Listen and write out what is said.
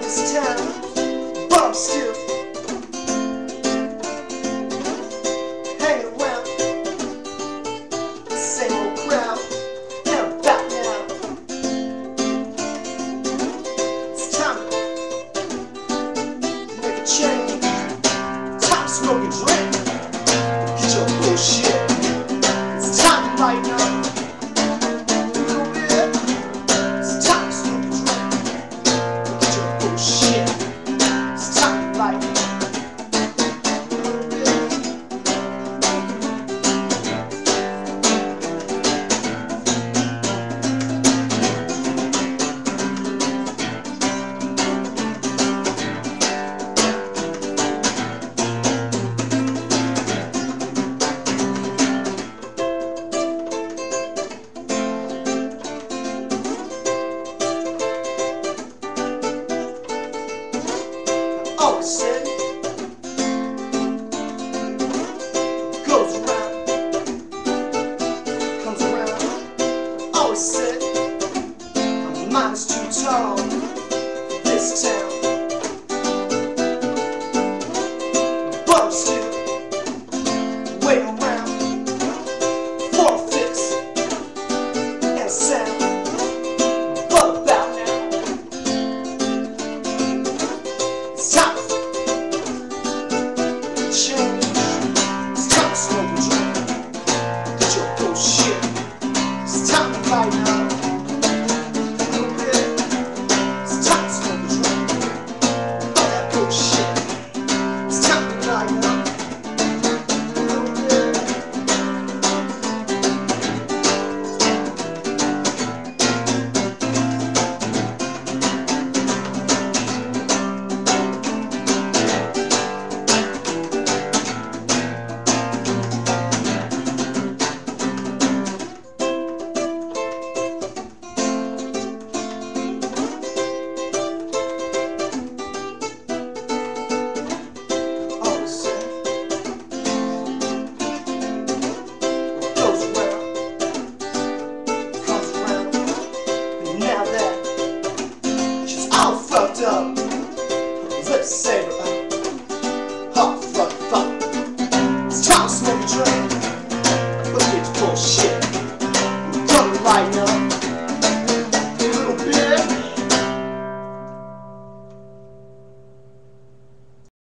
this town, but I'm still hanging around the same old crowd. Never back now. It's time to make a change. Time to smoke and drink. Get your bullshit. It's time to lighten up. Always said, goes around, comes around. Always said, my mind is too tall for this town, but I'm still waiting around for a fix and a sound. But about now, it's time to change. It's time to smoke and drink. Get your bullshit. It's time to lighten up. It's time to smoke and drink. All that bullshit. It's time to lighten up. Fucked up, let's save it up. Hot fuck. It's time to smoke and drink. But it's bullshit. We're gonna lighten up.